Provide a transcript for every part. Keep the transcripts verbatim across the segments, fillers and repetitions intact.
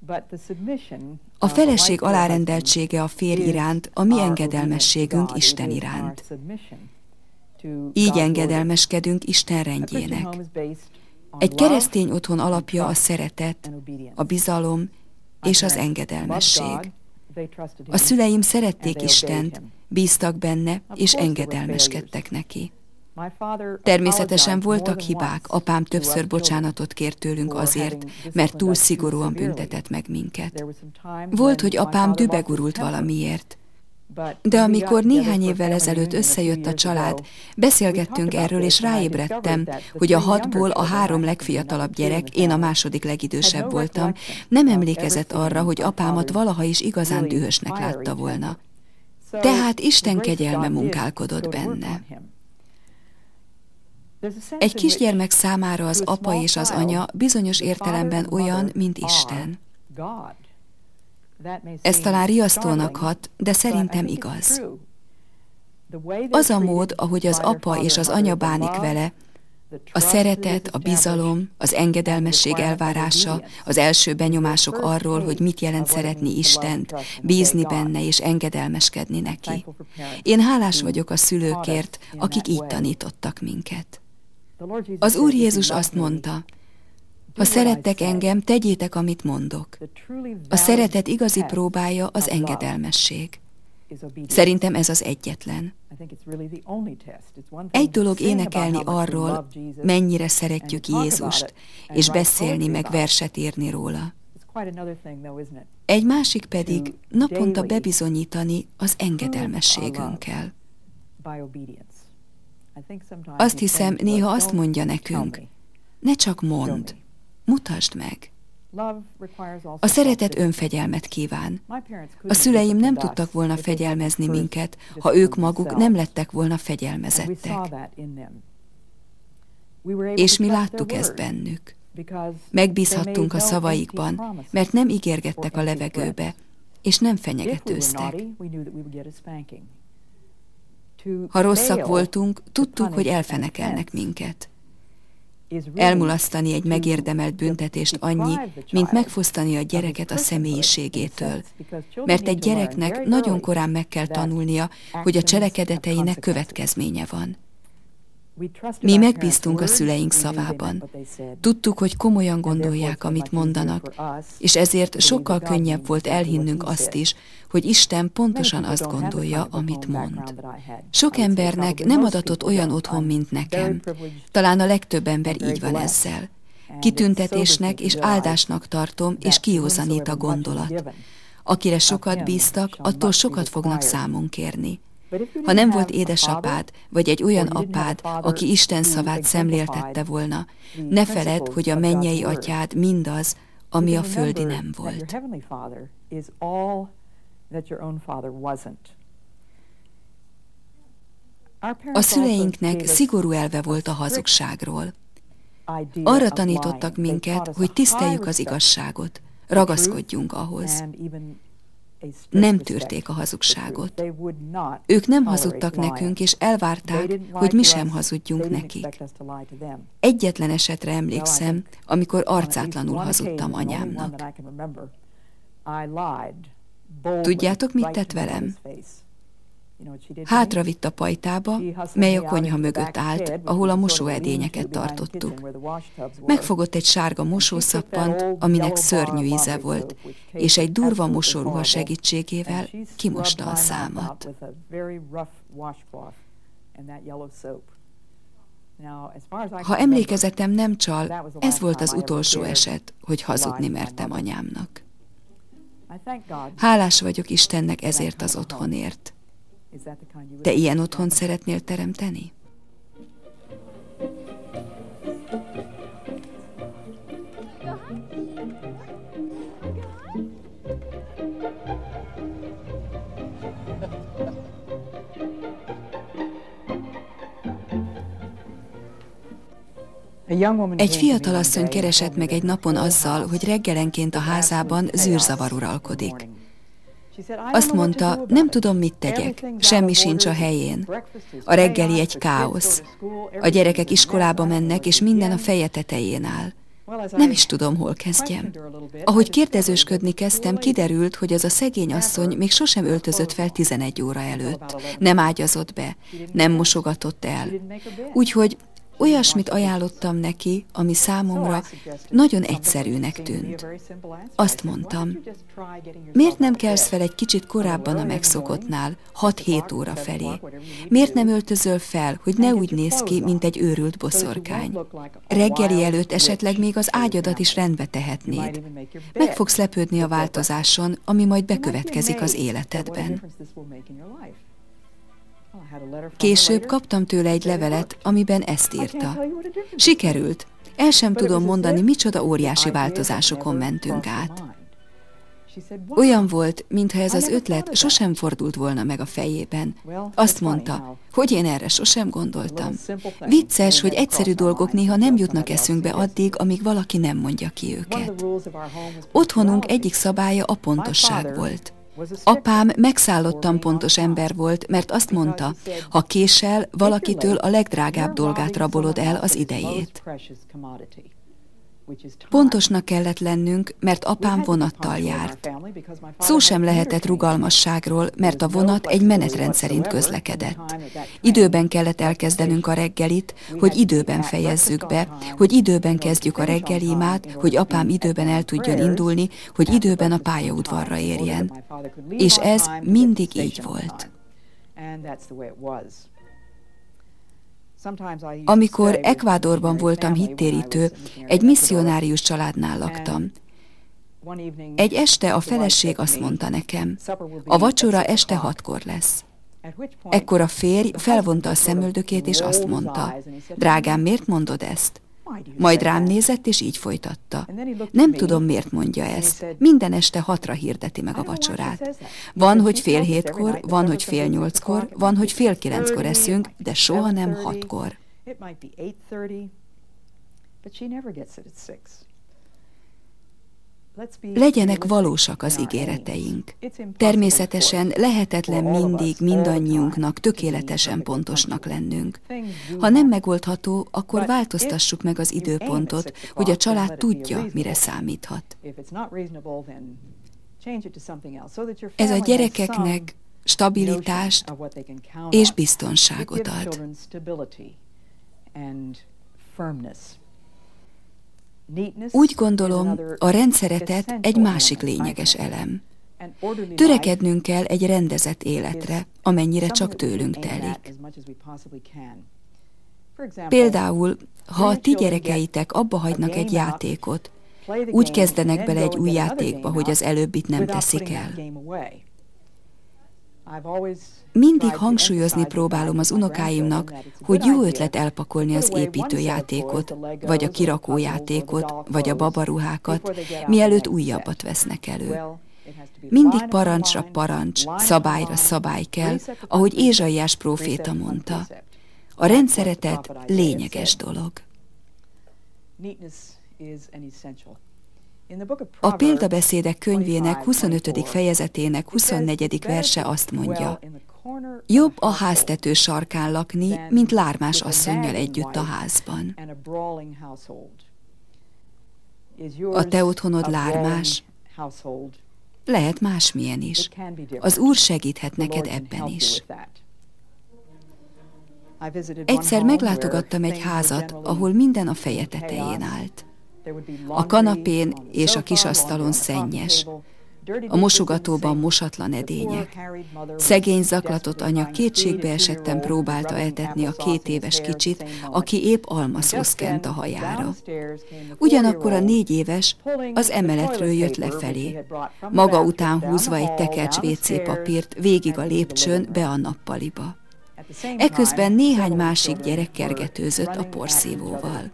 A feleség alárendeltsége a férj iránt a mi engedelmességünk Isten iránt. Így engedelmeskedünk Isten rendjének. Egy keresztény otthon alapja a szeretet, a bizalom és az engedelmesség. A szüleim szerették Istent, bíztak benne és engedelmeskedtek neki. Természetesen voltak hibák, apám többször bocsánatot kért tőlünk azért, mert túl szigorúan büntetett meg minket. Volt, hogy apám dübegurult valamiért. De amikor néhány évvel ezelőtt összejött a család, beszélgettünk erről, és ráébredtem, hogy a hatból a három legfiatalabb gyerek, én a második legidősebb voltam, nem emlékezett arra, hogy apámat valaha is igazán dühösnek látta volna. Tehát Isten kegyelme munkálkodott benne. Egy kisgyermek számára az apa és az anya bizonyos értelemben olyan, mint Isten. Ez talán riasztónak hat, de szerintem igaz. Az a mód, ahogy az apa és az anya bánik vele, a szeretet, a bizalom, az engedelmesség elvárása, az első benyomások arról, hogy mit jelent szeretni Istent, bízni benne és engedelmeskedni neki. Én hálás vagyok a szülőkért, akik így tanítottak minket. Az Úr Jézus azt mondta, ha szerettek engem, tegyétek, amit mondok. A szeretet igazi próbája az engedelmesség. Szerintem ez az egyetlen. Egy dolog énekelni arról, mennyire szeretjük Jézust, és beszélni meg verset írni róla. Egy másik pedig naponta bebizonyítani az engedelmességünkkel. Azt hiszem, néha azt mondja nekünk, ne csak mondd, mutasd meg. A szeretet önfegyelmet kíván. A szüleim nem tudtak volna fegyelmezni minket, ha ők maguk nem lettek volna fegyelmezettek. És mi láttuk ezt bennük. Megbízhattunk a szavaikban, mert nem ígérgettek a levegőbe, és nem fenyegetőztek. Ha rosszak voltunk, tudtuk, hogy elfenekelnek minket. Elmulasztani egy megérdemelt büntetést annyi, mint megfosztani a gyereket a személyiségétől. Mert egy gyereknek nagyon korán meg kell tanulnia, hogy a cselekedeteinek következménye van. Mi megbíztunk a szüleink szavában. Tudtuk, hogy komolyan gondolják, amit mondanak, és ezért sokkal könnyebb volt elhinnünk azt is, hogy Isten pontosan azt gondolja, amit mond. Sok embernek nem adatott olyan otthon, mint nekem. Talán a legtöbb ember így van ezzel. Kitüntetésnek és áldásnak tartom, és kiózanít a gondolat. Akire sokat bíztak, attól sokat fognak számon kérni. Ha nem volt édesapád, vagy egy olyan apád, aki Isten szavát szemléltette volna, ne feledd, hogy a mennyei atyád mindaz, ami a földi nem volt. A szüleinknek szigorú elve volt a hazugságról. Arra tanítottak minket, hogy tiszteljük az igazságot, ragaszkodjunk ahhoz. Nem tűrték a hazugságot. Ők nem hazudtak nekünk, és elvárták, hogy mi sem hazudjunk nekik. Egyetlen esetre emlékszem, amikor arcátlanul hazudtam anyámnak. Tudjátok, mit tett velem? Hátravitt a pajtába, mely a konyha mögött állt, ahol a mosóedényeket tartottuk. Megfogott egy sárga mosószappant, aminek szörnyű íze volt, és egy durva mosóruha segítségével kimosta a számat. Ha emlékezetem nem csal, ez volt az utolsó eset, hogy hazudni mertem anyámnak. Hálás vagyok Istennek ezért az otthonért. Te ilyen otthont szeretnél teremteni? Egy fiatalasszony keresett meg egy napon azzal, hogy reggelenként a házában zűrzavar uralkodik. Azt mondta, nem tudom, mit tegyek, semmi sincs a helyén. A reggeli egy káosz. A gyerekek iskolába mennek, és minden a feje tetején áll. Nem is tudom, hol kezdjem. Ahogy kérdezősködni kezdtem, kiderült, hogy az a szegény asszony még sosem öltözött fel tizenegy óra előtt. Nem ágyazott be, nem mosogatott el. Úgyhogy olyasmit ajánlottam neki, ami számomra nagyon egyszerűnek tűnt. Azt mondtam, miért nem kelsz fel egy kicsit korábban a megszokottnál, hat-hét óra felé? Miért nem öltözöl fel, hogy ne úgy néz ki, mint egy őrült boszorkány? Reggeli előtt esetleg még az ágyadat is rendbe tehetnéd. Meg fogsz lepődni a változáson, ami majd bekövetkezik az életedben. Később kaptam tőle egy levelet, amiben ezt írta. Sikerült. El sem tudom mondani, micsoda óriási változásokon mentünk át. Olyan volt, mintha ez az ötlet sosem fordult volna meg a fejében. Azt mondta, hogy én erre sosem gondoltam. Vicces, hogy egyszerű dolgok néha nem jutnak eszünkbe addig, amíg valaki nem mondja ki őket. Otthonunk egyik szabálya a pontosság volt. Apám megszállottan pontos ember volt, mert azt mondta, ha késel, valakitől a legdrágább dolgát rabolod el, az idejét. Pontosnak kellett lennünk, mert apám vonattal járt. Szó sem lehetett rugalmasságról, mert a vonat egy menetrend szerint közlekedett. Időben kellett elkezdenünk a reggelit, hogy időben fejezzük be, hogy időben kezdjük a reggelimát, hogy apám időben el tudjon indulni, hogy időben a pályaudvarra érjen. És ez mindig így volt. Amikor Ecuadorban voltam hittérítő, egy misszionárius családnál laktam. Egy este a feleség azt mondta nekem, a vacsora este hatkor lesz. Ekkor a férj felvonta a szemöldökét, és azt mondta, drágám, miért mondod ezt? Majd rám nézett, és így folytatta. Nem tudom, miért mondja ezt. Minden este hatra hirdeti meg a vacsorát. Van, hogy fél hétkor, van, hogy fél nyolckor, van, hogy fél kilenckor eszünk, de soha nem hatkor. Legyenek valósak az ígéreteink. Természetesen lehetetlen mindig mindannyiunknak tökéletesen pontosnak lennünk. Ha nem megoldható, akkor változtassuk meg az időpontot, hogy a család tudja, mire számíthat. Ez a gyerekeknek stabilitást és biztonságot ad. Úgy gondolom, a rendszeretet egy másik lényeges elem. Törekednünk kell egy rendezett életre, amennyire csak tőlünk telik. Például, ha a ti gyerekeitek abba hagynak egy játékot, úgy kezdenek bele egy új játékba, hogy az előbbit nem teszik el. Mindig hangsúlyozni próbálom az unokáimnak, hogy jó ötlet elpakolni az építőjátékot, vagy a kirakójátékot, vagy a babaruhákat, mielőtt újabbat vesznek elő. Mindig parancsra parancs, szabályra szabály kell, ahogy Ézsaiás próféta mondta. A rendszeretet lényeges dolog. A példabeszédek könyvének huszonötödik fejezetének huszonnegyedik verse azt mondja, jobb a háztető sarkán lakni, mint lármás asszonnyal együtt a házban. A te otthonod lármás, lehet másmilyen is. Az Úr segíthet neked ebben is. Egyszer meglátogattam egy házat, ahol minden a feje tetején állt. A kanapén és a kisasztalon szennyes, a mosogatóban mosatlan edények. Szegény zaklatott anya kétségbe esetten próbálta eltetni a két éves kicsit, aki épp almaszósz kent a hajára. Ugyanakkor a négy éves az emeletről jött lefelé, maga után húzva egy tekercs vé cé papírt végig a lépcsőn be a nappaliba. Eközben néhány másik gyerek kergetőzött a porszívóval.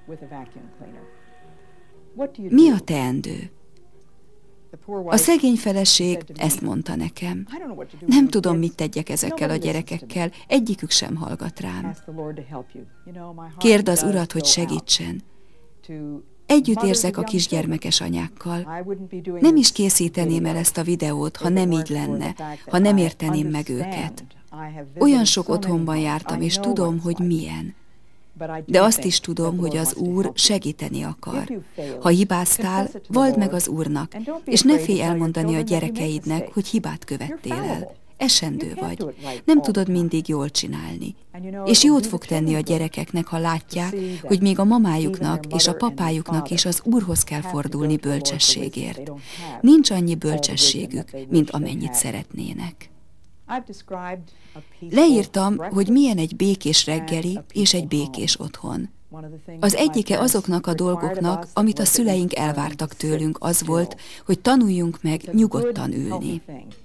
Mi a teendő? A szegény feleség ezt mondta nekem. Nem tudom, mit tegyek ezekkel a gyerekekkel, egyikük sem hallgat rám. Kérd az Urat, hogy segítsen. Együtt érzek a kisgyermekes anyákkal. Nem is készíteném el ezt a videót, ha nem így lenne, ha nem érteném meg őket. Olyan sok otthonban jártam, és tudom, hogy milyen. De azt is tudom, hogy az Úr segíteni akar. Ha hibáztál, valld meg az Úrnak, és ne félj elmondani a gyerekeidnek, hogy hibát követtél el. Esendő vagy. Nem tudod mindig jól csinálni. És jót fog tenni a gyerekeknek, ha látják, hogy még a mamájuknak és a papájuknak is az Úrhoz kell fordulni bölcsességért. Nincs annyi bölcsességük, mint amennyit szeretnének. Leírtam, hogy milyen egy békés reggeli és egy békés otthon. Az egyike azoknak a dolgoknak, amit a szüleink elvártak tőlünk, az volt, hogy tanuljunk meg nyugodtan ülni.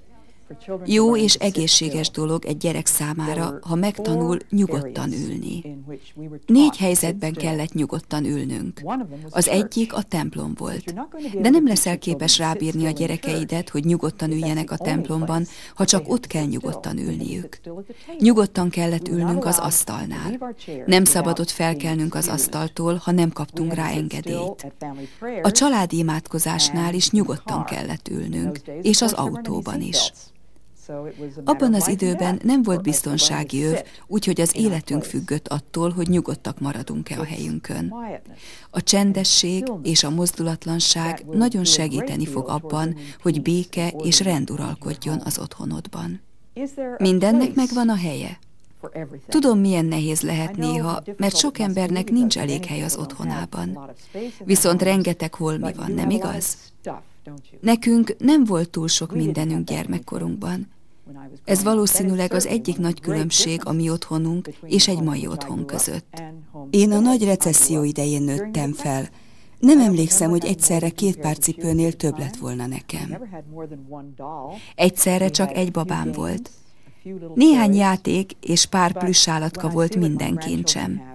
Jó és egészséges dolog egy gyerek számára, ha megtanul nyugodtan ülni. Négy helyzetben kellett nyugodtan ülnünk. Az egyik a templom volt. De nem leszel képes rábírni a gyerekeidet, hogy nyugodtan üljenek a templomban, ha csak ott kell nyugodtan ülniük. Nyugodtan kellett ülnünk az asztalnál. Nem szabadott felkelnünk az asztaltól, ha nem kaptunk rá engedélyt. A családi imádkozásnál is nyugodtan kellett ülnünk, és az autóban is. Abban az időben nem volt biztonsági öv, úgyhogy az életünk függött attól, hogy nyugodtak maradunk-e a helyünkön. A csendesség és a mozdulatlanság nagyon segíteni fog abban, hogy béke és rend uralkodjon az otthonodban. Mindennek megvan a helye. Tudom, milyen nehéz lehet néha, mert sok embernek nincs elég hely az otthonában. Viszont rengeteg holmi van, nem igaz? Nekünk nem volt túl sok mindenünk gyermekkorunkban. Ez valószínűleg az egyik nagy különbség a mi otthonunk és egy mai otthon között. Én a nagy recesszió idején nőttem fel. Nem emlékszem, hogy egyszerre két pár cipőnél több lett volna nekem. Egyszerre csak egy babám volt. Néhány játék és pár plüss állatka volt minden kincsem.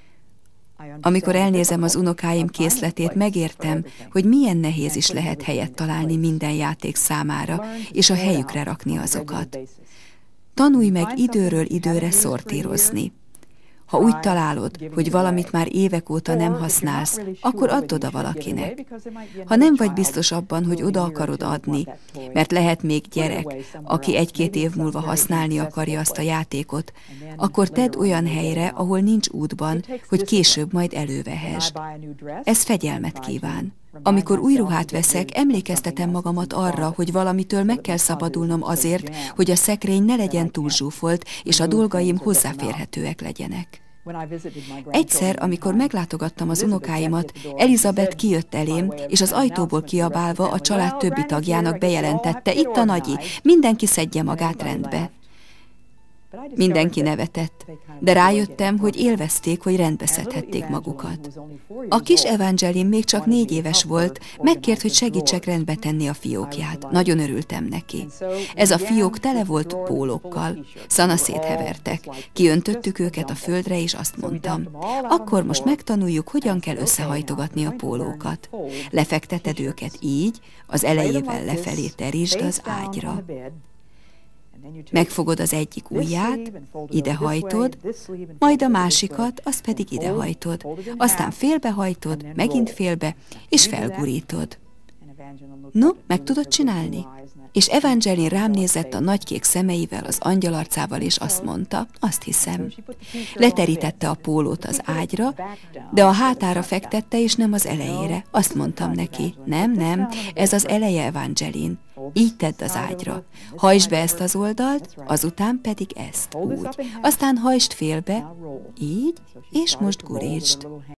Amikor elnézem az unokáim készletét, megértem, hogy milyen nehéz is lehet helyet találni minden játék számára, és a helyükre rakni azokat. Tanulj meg időről időre szortírozni. Ha úgy találod, hogy valamit már évek óta nem használsz, akkor add oda valakinek. Ha nem vagy biztos abban, hogy oda akarod adni, mert lehet még gyerek, aki egy-két év múlva használni akarja azt a játékot, akkor tedd olyan helyre, ahol nincs útban, hogy később majd elővehesd. Ez fegyelmet kíván. Amikor új ruhát veszek, emlékeztetem magamat arra, hogy valamitől meg kell szabadulnom azért, hogy a szekrény ne legyen túl zsúfolt, és a dolgaim hozzáférhetőek legyenek. Egyszer, amikor meglátogattam az unokáimat, Elizabeth kijött elém, és az ajtóból kiabálva a család többi tagjának bejelentette: itt a nagyi, mindenki szedje magát rendbe. Mindenki nevetett, de rájöttem, hogy élvezték, hogy rendbe szedhették magukat. A kis Evangeline még csak négy éves volt, megkért, hogy segítsek rendbe tenni a fiókját. Nagyon örültem neki. Ez a fiók tele volt pólókkal. Szanaszét hevertek. Kiöntöttük őket a földre, és azt mondtam: akkor most megtanuljuk, hogyan kell összehajtogatni a pólókat. Lefekteted őket így, az elejével lefelé terítsd az ágyra. Megfogod az egyik ujját, idehajtod, majd a másikat, azt pedig idehajtod. Aztán félbehajtod, megint félbe, és felgurítod. No, meg tudod csinálni? És Evangeline rám nézett a nagy kék szemeivel, az angyalarcával, és azt mondta: azt hiszem. Leterítette a pólót az ágyra, de a hátára fektette, és nem az elejére. Azt mondtam neki: nem, nem, ez az eleje, Evangeline. Így tedd az ágyra. Hajtsd be ezt az oldalt, azután pedig ezt, úgy. Aztán hajtsd félbe, így, és most gurítsd.